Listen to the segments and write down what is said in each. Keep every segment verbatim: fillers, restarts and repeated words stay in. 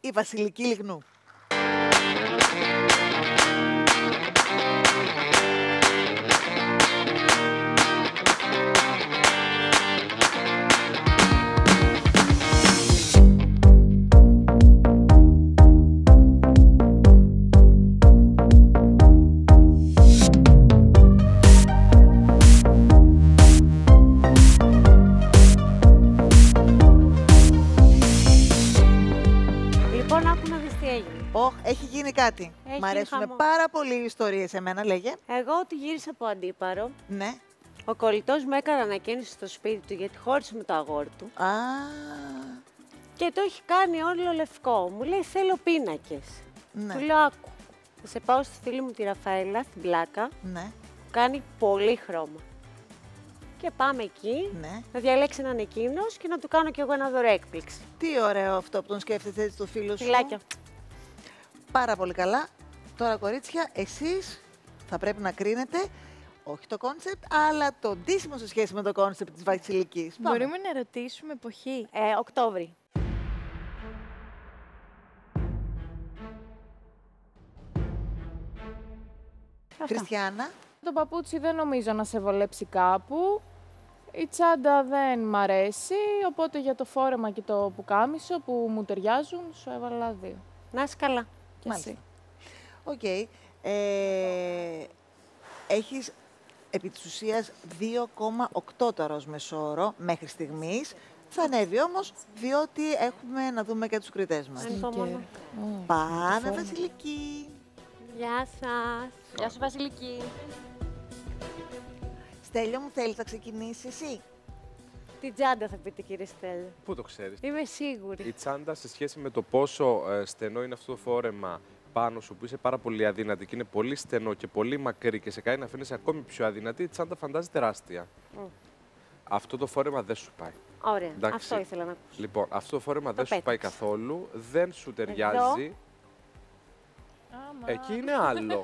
η Βασιλική Λιγνού. Oh, έχει γίνει κάτι. Μ' αρέσουν χαμό. πάρα πολύ οι ιστορίες. Εμένα, λέγε. Εγώ ότι γύρισα από αντίπαρο. Ναι. Ο κολλητός μου έκανε ανακαίνιση στο σπίτι του γιατί χώρισε με το αγόρι του. Α. Και το έχει κάνει όλο λευκό. Μου λέει θέλω πίνακες. Ναι. Του λέω άκου. Θα σε πάω στη φίλη μου τη Ραφαέλα, στην Πλάκα. Ναι. Που κάνει πολύ χρώμα. Και πάμε εκεί, ναι. να διαλέξει έναν εκείνος και να του κάνω κι εγώ ένα δώρο έκπληξη. Τι ωραίο αυτό που τον σκέφτεσαι έτσι το φίλο σου. Φιλάκια. Πάρα πολύ καλά. Τώρα, κορίτσια, εσείς θα πρέπει να κρίνετε όχι το κόνσεπτ, αλλά το ντύσιμο σε σχέση με το κόνσεπτ της Βασιλικής. Μπορούμε να ρωτήσουμε εποχή. Ε, Οκτώβρη. Χριστιανά. Το παπούτσι δεν νομίζω να σε βολέψει κάπου. Η τσάντα δεν μ' αρέσει, οπότε για το φόρεμα και το πουκάμισο που μου ταιριάζουν, σου έβαλα δύο. Να είσαι καλά. Και εσύ. Οκ. Okay. Ε, έχεις επί της ουσίας δύο κόμμα οκτώ τώρα ως μεσόωρο μέχρι στιγμής. Θα ανέβει όμως, διότι έχουμε να δούμε και τους κριτές μας. Ανυπομονώ. Oh, Πάμε, Βασιλική. Γεια σας. Γεια σου, Βασιλική. Στέλιο μου, θέλεις να ξεκινήσεις εσύ? Την τσάντα θα πείτε, κύριε Στέλιο. Πού το ξέρεις? Είμαι σίγουρη. Η τσάντα σε σχέση με το πόσο ε, στενό είναι αυτό το φόρεμα πάνω σου, που είσαι πάρα πολύ αδύνατη και είναι πολύ στενό και πολύ μακρύ και σε κάνει να φαίνεσαι ακόμη πιο αδύνατη, η τσάντα φαντάζει τεράστια. Mm. Αυτό το φόρεμα δεν σου πάει. Ωραία. Εντάξει. Αυτό ήθελα να ακούσω. Λοιπόν, αυτό το φόρεμα το δεν πέταξε. σου πάει καθόλου, δεν σου ταιριάζει. Άμα. Εκεί είναι άλλο.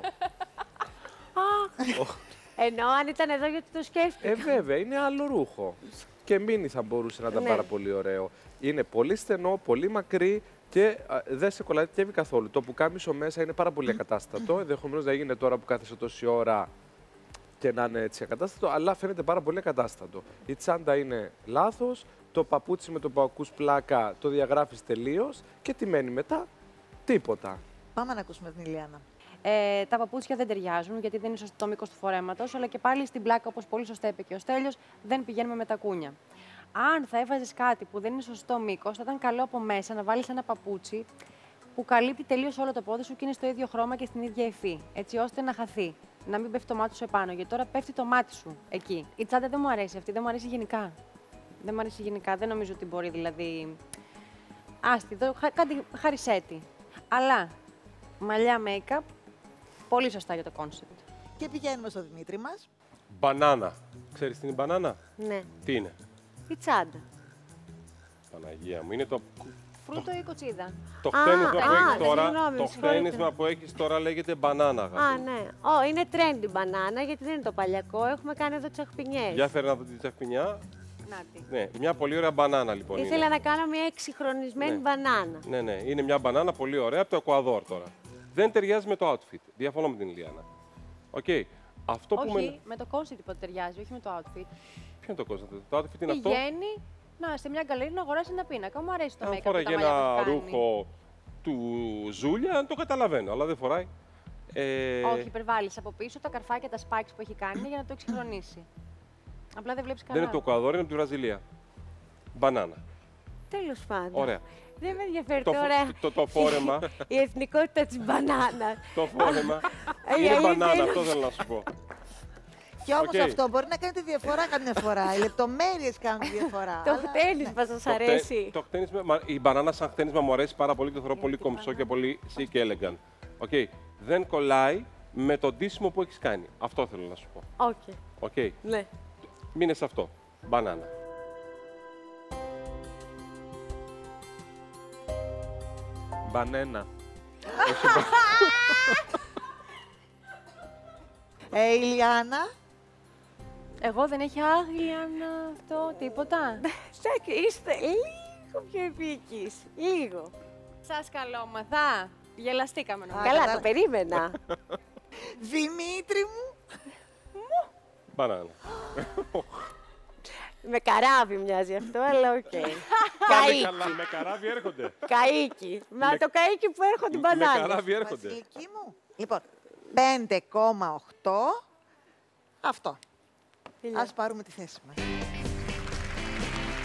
Ενώ αν ήταν εδώ γιατί το σκέφτηκα. Ε, βέβαια, είναι άλλο ρούχο. Και μίνι θα μπορούσε να ήταν ναι. πάρα πολύ ωραίο. Είναι πολύ στενό, πολύ μακρύ και α, δεν σε κολλατεύει καθόλου. Το πουκάμισο μέσα είναι πάρα πολύ ακατάστατο. Ενδεχομένως να γίνει τώρα που κάθεσαι τόση ώρα και να είναι έτσι ακατάστατο, αλλά φαίνεται πάρα πολύ ακατάστατο. Η τσάντα είναι λάθος. Το παπούτσι με το που ακούς πλάκα το διαγράφεις τελείως. Και τι μένει μετά? Τίποτα. Πάμε να ακούσουμε την Ηλιάνα. Ε, τα παπούτσια δεν ταιριάζουν γιατί δεν είναι σωστό το μήκος του φορέματος, αλλά και πάλι στην πλάκα, όπως πολύ σωστά είπε και ο Στέλιος, δεν πηγαίνουμε με τα κούνια. Αν θα έβαζες κάτι που δεν είναι σωστό μήκος, θα ήταν καλό από μέσα να βάλεις ένα παπούτσι που καλύπτει τελείως όλο το πόδι σου και είναι στο ίδιο χρώμα και στην ίδια υφή, έτσι ώστε να χαθεί. Να μην πέφτει το μάτι σου επάνω, γιατί τώρα πέφτει το μάτι σου εκεί. Η τσάντα δεν μου αρέσει αυτή, δεν μου αρέσει γενικά. Δεν μου αρέσει γενικά, δεν νομίζω ότι μπορεί δηλαδή. Άστι, εδώ, κάτι χαρισέτη. Αλλά μαλλιά make-up. Πολύ σωστά για το κόνσεπτ. Και πηγαίνουμε στο Δημήτρη μας. Μπανάνα. Ξέρεις τι είναι η μπανάνα? Ναι. Τι είναι? Η τσάντα. Παναγία μου, είναι το... Φρούτο ή κοτσίδα? Το χτένισμα που α, έχεις τώρα, συγγνώμη, το συγχωρείτε. χτένισμα που έχεις τώρα λέγεται μπανάνα, αγάπη. Α, ναι. Ω, είναι trendy μπανάνα, γιατί δεν είναι το παλιακό. Έχουμε κάνει εδώ τσαχπινιές. Για φέρε να δω τη τσαχπινιά. Νάτι. Ναι, μια πολύ ωραία μπανάνα λοιπόν Ήθελα είναι. να κάνω μια εξυγχρονισμένη Ναι. μπανάνα. Ναι, ναι, είναι μια μπανάνα πολύ ωραία από το Εκουαδόρ τώρα. Δεν ταιριάζει με το outfit. Διαφωνώ με την Ηλιάνα. Οκ. Okay. Αυτό Όχι, που με... με το κόνσεπτ που ταιριάζει, όχι με το outfit. Ποιο είναι το κόνσεπτ? Το outfit είναι αυτό. Πηγαίνει να, σε μια γκαλερί να αγοράσει ένα πίνακα. Μου αρέσει το Αν make-up. φοράει τα μαλλιά ένα που κάνει. ρούχο του Ζούλια, το καταλαβαίνω, αλλά δεν φοράει. Ε... Όχι, υπερβάλλει από πίσω τα καρφάκια, τα spikes που έχει κάνει είναι για να το εξυγχρονίσει. Απλά δεν βλέπει καλά. Δεν είναι το Εκουαδόρ, είναι από τη Βραζιλία. Μπανάνα. Τέλος πάντων. Ωραία. Δεν με ενδιαφέρει Το, τώρα το, το, το φόρεμα, η εθνικότητα της μπανάνας. το φόρεμα Η είναι αλήθεια μπανάνα, είναι- αυτό θέλω να σου πω. Και όμως Οκ. αυτό μπορεί να κάνει τη διαφορά καμιά φορά. Οι λεπτομέρειες κάνουν τη διαφορά. Το αλλά- χτένισμα σας Το χτε- αρέσει. Το χτένισμα, μα- η μπανάνα σαν χτένισμα μου αρέσει πάρα πολύ και το θεωρώ πολύ κομψό και πολύ chic και elegant. Okay. Δεν κολλάει με το ντύσιμο που έχεις κάνει. Αυτό θέλω να σου πω. Οκ. Okay. Ναι. Μείνε σε αυτό. Μπανάνα. Μπανένα. Ε, Ηλιάνα. Εγώ δεν έχει άγρια αυτό, τίποτα. Σάκη, είστε λίγο πιο επίκης. Λίγο. Σας καλόμαθα. Γελαστήκαμε νομίζω. Καλά, κατάλαβα. το περίμενα. Δημήτρη μου. Μπανάνα. Με καράβι μοιάζει αυτό, αλλά οκ. Πάλι Καΐκι. καλά, με καράβι έρχονται. Καΐκι. Μα το καΐκι που έρχονται οι Με μπανάνες. καράβι έρχονται. Βασιλική μου. Λοιπόν, πέντε κόμμα οκτώ. Αυτό. Φιλιά. Ας πάρουμε τη θέση μας.